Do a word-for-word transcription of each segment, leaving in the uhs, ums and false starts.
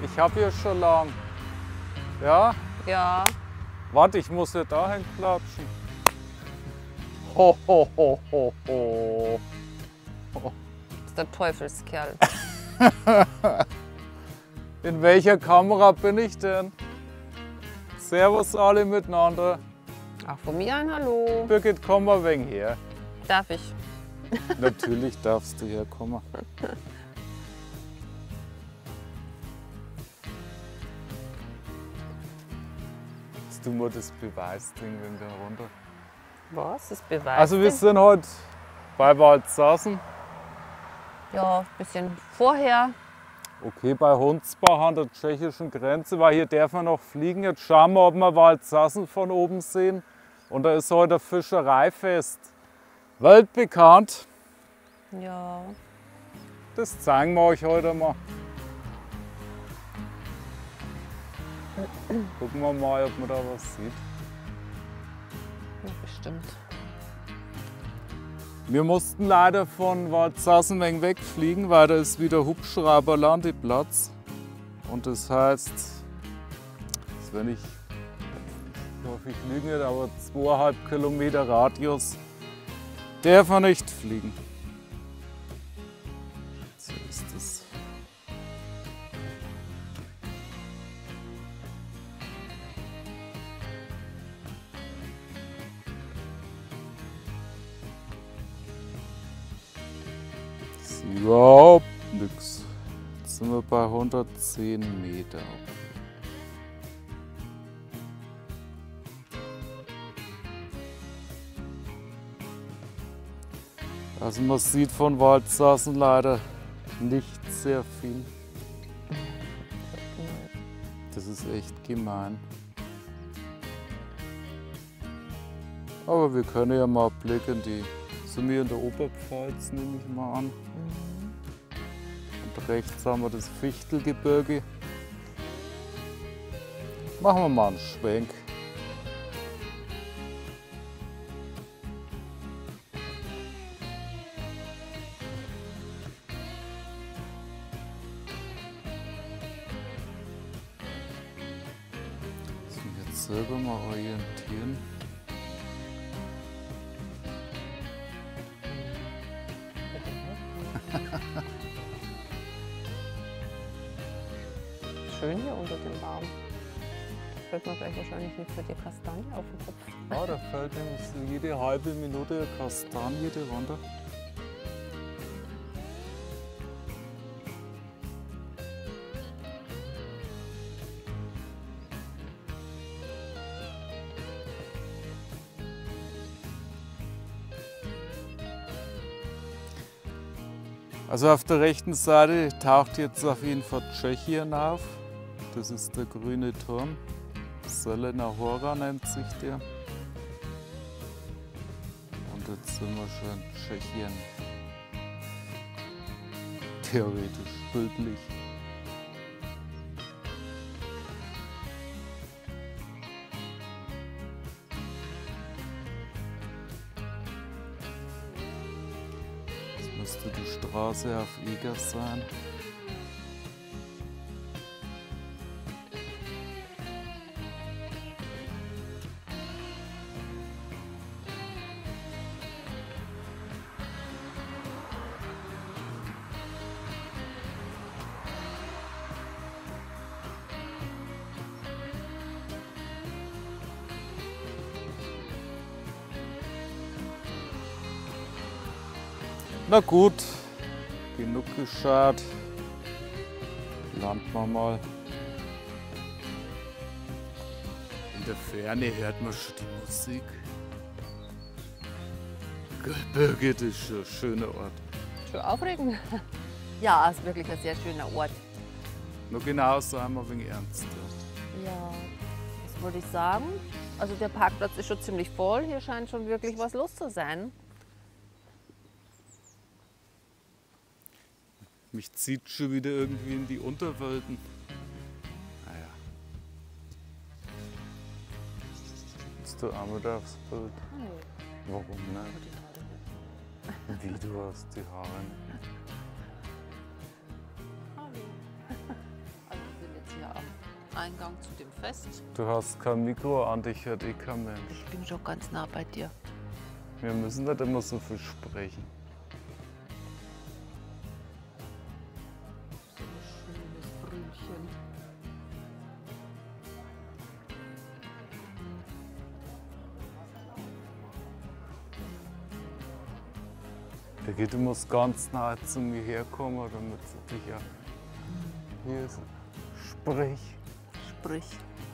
Ich habe hier schon lang. Ja? Ja. Warte, ich muss ja dahin klatschen. Ho, ho, ho, ho, ho. Das ist der Teufelskerl. In welcher Kamera bin ich denn? Servus alle miteinander. Ach, von mir ein Hallo. Birgit, komm mal wegen her. Darf ich? Natürlich darfst du herkommen. Jetzt tun wir das Beweisding wegen der runter. Was? Das Beweis? Also wir sind heute bei Waldsassen. Ja, ein bisschen vorher. Okay, bei Hundsbach an der tschechischen Grenze, weil hier darf man noch fliegen. Jetzt schauen wir, ob wir Waldsassen von oben sehen. Und da ist heute ein Fischereifest. Weltbekannt. Ja. Das zeigen wir euch heute mal. Gucken wir mal, ob man da was sieht. Ja, bestimmt. Wir mussten leider von Waldsassen wegfliegen, weil da ist wieder Hubschrauber-Landeplatz. Und das heißt, das wenn ich, ich hoffe, ich lüge nicht, aber zweieinhalb Kilometer Radius darf man nicht fliegen. So ist es. Das ist überhaupt nichts. Jetzt sind wir bei hundertzehn Meter. Also man sieht von Waldsassen leider nicht sehr viel. Das ist echt gemein. Aber wir können ja mal blicken, die sind wir in der Oberpfalz, nehme ich mal an. Und rechts haben wir das Fichtelgebirge. Machen wir mal einen Schwenk. Jetzt selber mal orientieren. Schön hier unter dem Baum. Fällt mir gleich wahrscheinlich nicht für die Kastanie auf den Kopf. Ja, da fällt nämlich jede halbe Minute eine Kastanie runter. Also auf der rechten Seite taucht jetzt auf jeden Fall Tschechien auf. Das ist der grüne Turm. Zelena Hora nennt sich der. Und jetzt sind wir schon in Tschechien. Theoretisch, bildlich. Müsste die Straße auf Eger sein. Na gut, genug geschaut. Landen wir mal. In der Ferne hört man schon die Musik. Birgit ist schon ein schöner Ort. Schon aufregend. Ja, es ist wirklich ein sehr schöner Ort. Nur genau sagen wir ein wenig ernst. Ja, was wollte ich sagen? Also der Parkplatz ist schon ziemlich voll. Hier scheint schon wirklich was los zu sein. Mich zieht schon wieder irgendwie in die Unterwelten. Naja. Jetzt du einmal da aufs Bild. Warum nicht? Wie, du hast die Haare nicht? Also, Eingang zu dem Fest. Du hast kein Mikro an, dich hört eh kein Mensch. Ich bin schon ganz nah bei dir. Wir müssen nicht immer so viel sprechen. So ein schönes Brünnchen. Der geht, du musst ganz nah zu mir herkommen, damit du dich ja hier ist. Sprich. Sprich.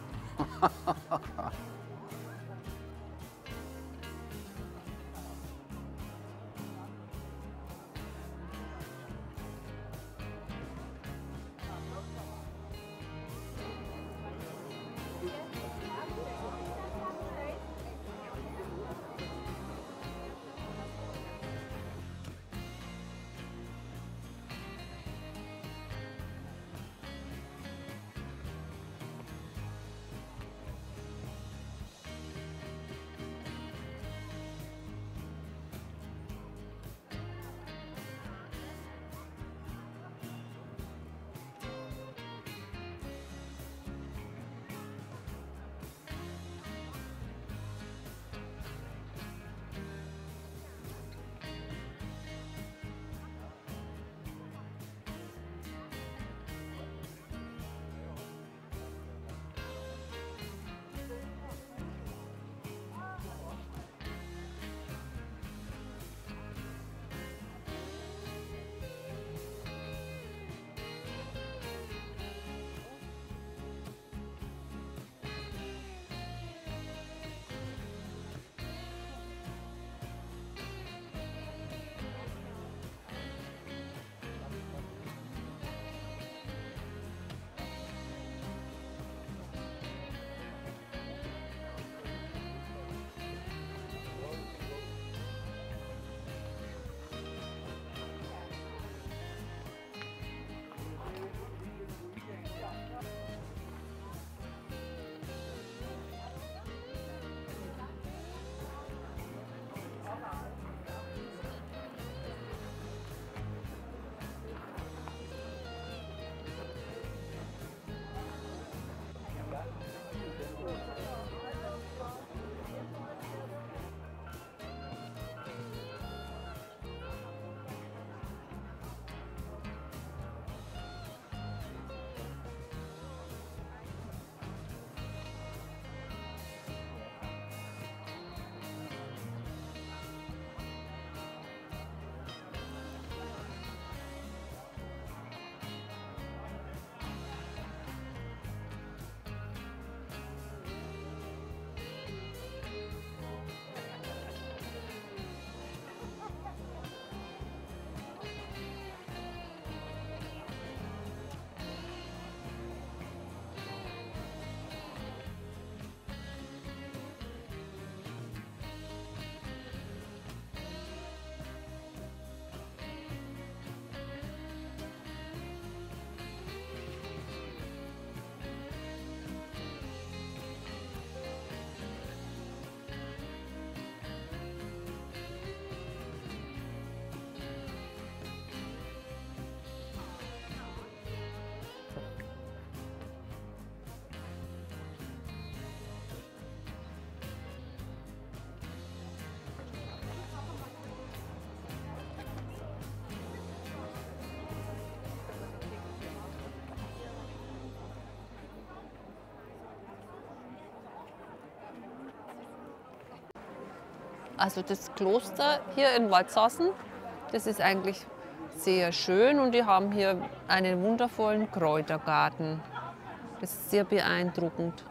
Also das Kloster hier in Waldsassen, das ist eigentlich sehr schön und die haben hier einen wundervollen Kräutergarten. Das ist sehr beeindruckend.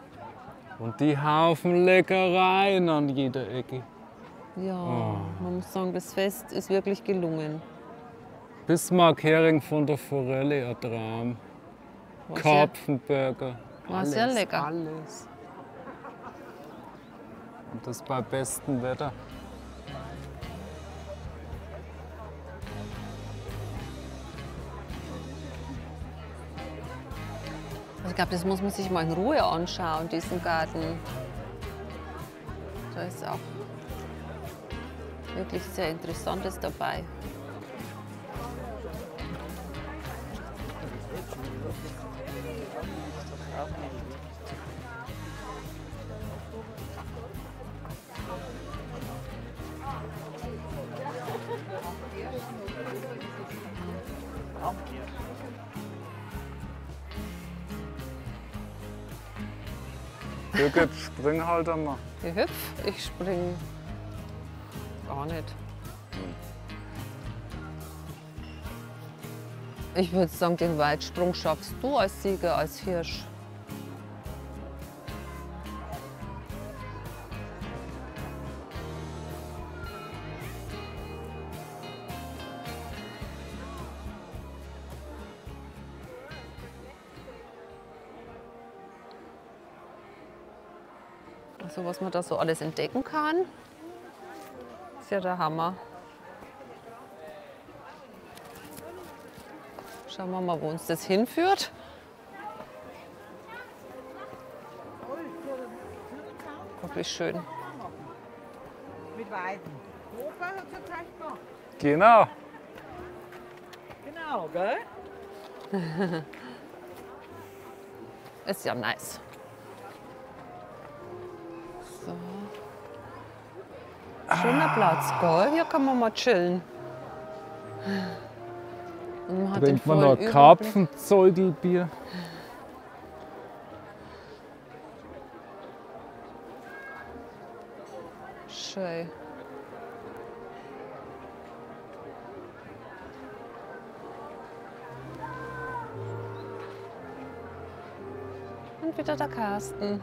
Und die Haufen Leckereien an jeder Ecke. Ja, oh. Man muss sagen, das Fest ist wirklich gelungen. Bismarck-Hering von der Forelle, ein Traum. Karpfenburger. War sehr lecker. Alles. Und das bei bestem Wetter. Ich glaube, das muss man sich mal in Ruhe anschauen, diesen Garten. Da ist auch wirklich sehr Interessantes dabei. Auch nicht. Birgit, spring halt einmal. Ich hüpf, ich spring gar nicht. Ich würde sagen, den Weitsprung schaffst du als Sieger, als Hirsch. Also was man da so alles entdecken kann, ist ja der Hammer. Schauen wir mal, wo uns das hinführt. Wirklich schön. Mit Weiden. Opa hat es gezeigt noch. Genau. Genau, gell? Ist ja nice. So. Schöner Platz, gell? Hier kann man mal chillen. Und man hat den Trinkt man vollen noch Überblick. Karpfenzeugelbier? Schön. Und wieder der Carsten.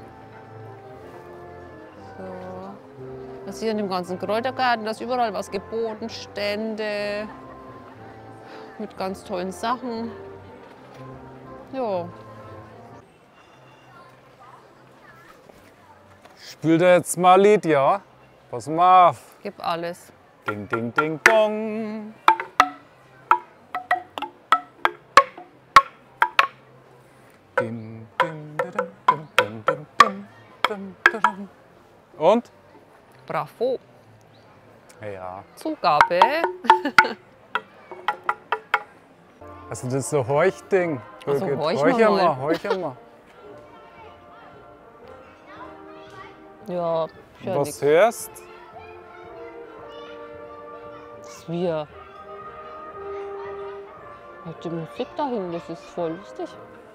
So. Was hier in dem ganzen Kräutergarten, da ist überall was geboten, Stände mit ganz tollen Sachen. Ja. Spielt er jetzt mal ein Lied, ja? Pass mal auf. Gib alles. Ding, ding, ding, dong. Dim, dim, dim, dim, dim, dim, dim, dim, dim. Und? Bravo. Ja. Zugabe. Also das ist so ein Heuchding. Also Birgit, horch horch mal. einmal, horch einmal. Ja, ich hör Was nix. hörst? Das ist wir. Halt die Musik dahin, das ist voll lustig.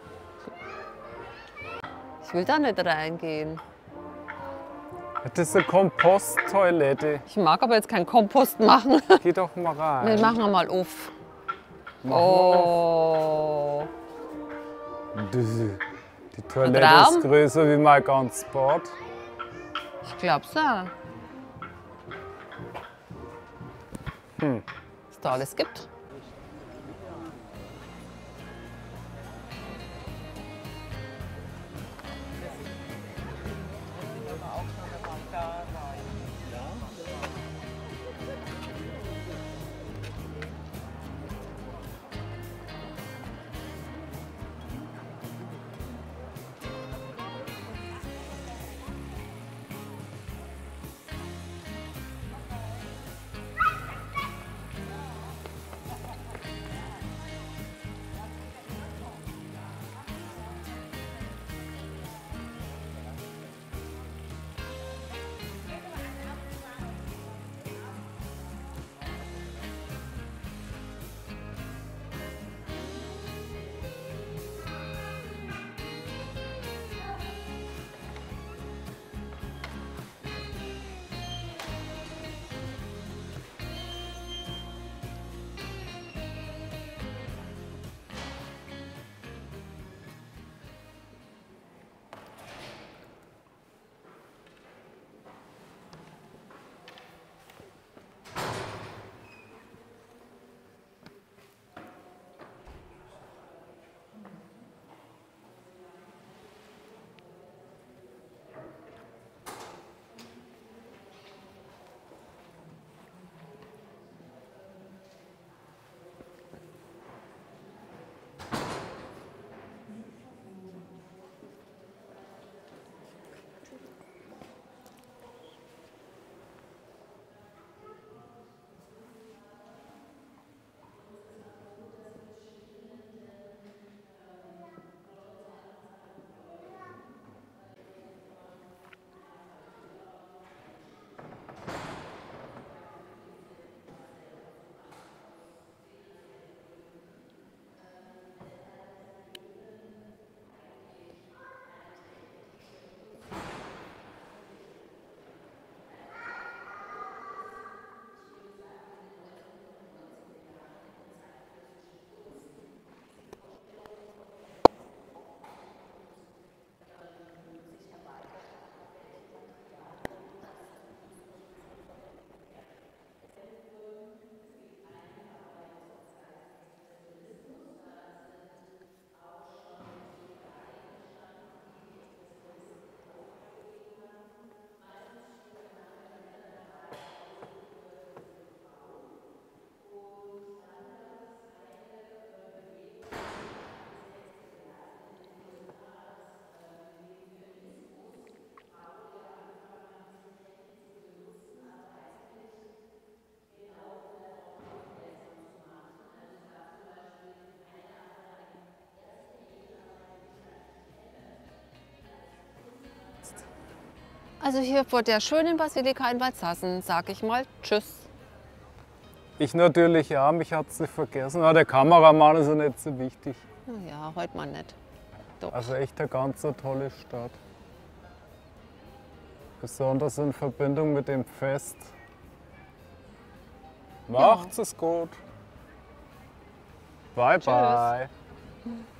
Ich will da nicht reingehen. Das ist eine Komposttoilette. Ich mag aber jetzt keinen Kompost machen. Geh doch mal rein. Wir machen mal auf. Mach Oh. mal auf. Die Toilette Traum? ist größer wie mein ganzes Bad. Ich glaub's auch. Hm. Was da alles gibt. Also hier vor der schönen Basilika in Waldsassen sage ich mal Tschüss. Ich natürlich auch, mich hat es nicht vergessen. Ah, der Kameramann ist ja nicht so wichtig. Ja, heute mal nicht. Doch. Also echt eine ganz so tolle Stadt. Besonders in Verbindung mit dem Fest. Macht's es gut. Bye, Tschüss. bye.